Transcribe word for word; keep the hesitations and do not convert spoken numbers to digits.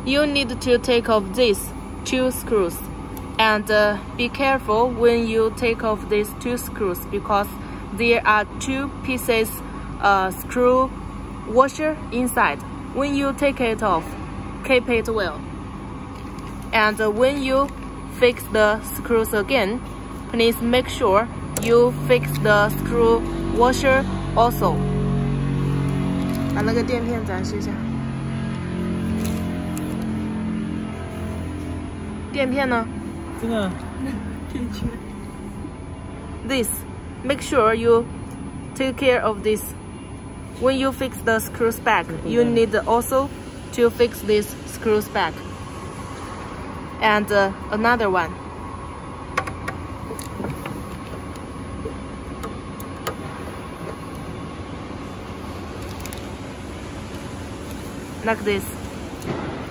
you need to take off these two screws. And uh, be careful when you take off these two screws because there are two pieces uh, screw washer inside. When you take it off, keep it well. And uh, when you fix the screws again, please make sure you fix the screw washer also. 把那个垫片展示一下。垫片呢？这个垫圈。This, make sure you take care of this. When you fix the screws back, you need also to fix these screws back. And uh, another one. Like this.